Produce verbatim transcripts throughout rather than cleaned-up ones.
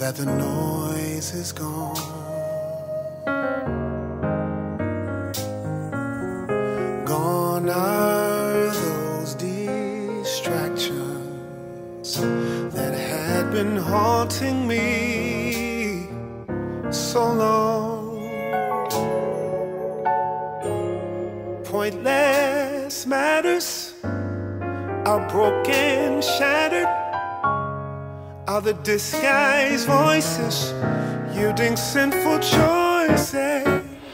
that the noise is gone. Gone are those distractions that had been haunting me so long. Pointless matters are broken, shattered, are the disguised voices yielding sinful choices.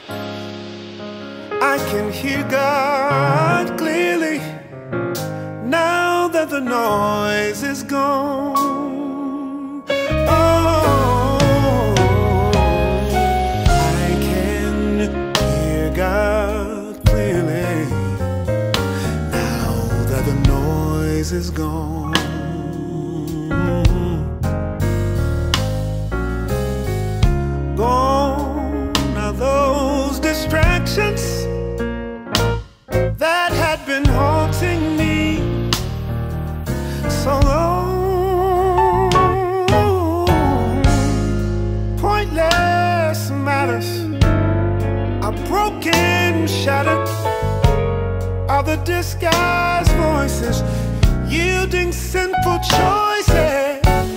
I can hear God clearly now that the noise is gone. Oh, I can hear God clearly now that the noise is gone. Gone are those distractions that had been haunting me so long. Pointless matters are broken, shattered, are the disguised voices yielding sinful choices.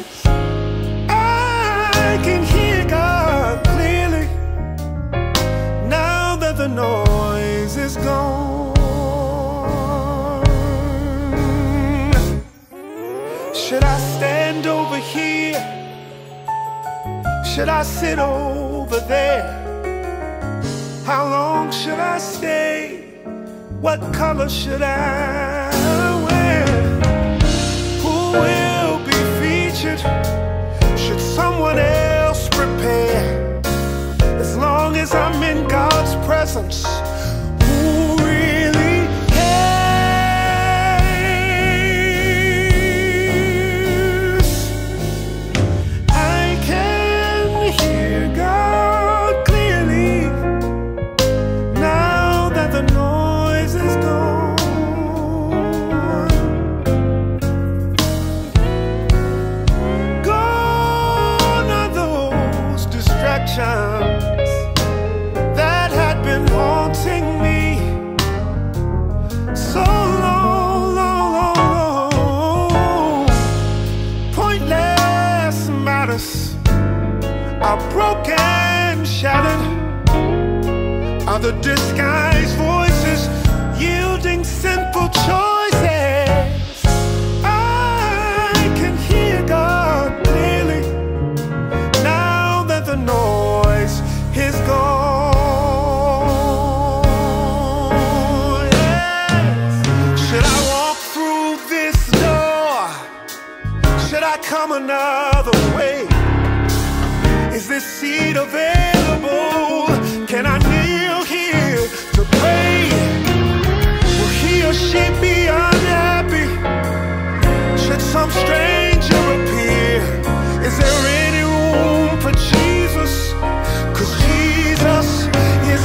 I can hear God clearly now that the noise is gone. Should I stand over here? Should I sit over there? How long should I stay? What color should I wear? Who will be featured? Should someone else prepare? As long as I'm in God's presence, who really cares? I can hear God clearly now that the noise is gone. Gone are those distractions that had been haunting me so long, long, long, long. Pointless matters are broken, shattered, are the disguised voices yielding sinful choices. I can hear God clearly now that the noise is gone. Yes. Should I walk through this door? Should I come another way? Is this seat available? Can I kneel here to pray? Will he or she be unhappy? Should some stranger appear? Is there any room for Jesus? 'Cause Jesus is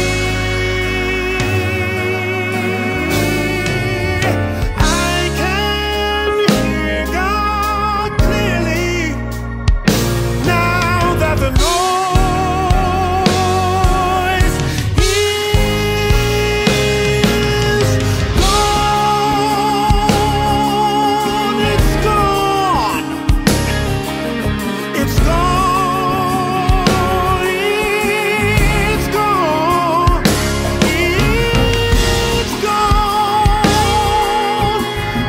near. I can hear God clearly now that the noise is gone. It's gone. It's gone. It's gone. It's gone.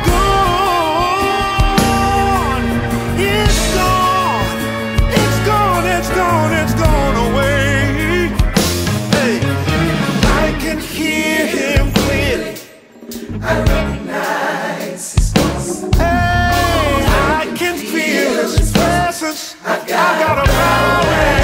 Gone. It's gone. It's gone. It's gone. It's gone away. Hey, I can hear him clearly. I recognize his voice. Hey, I can feel his presence. I gotta bow down.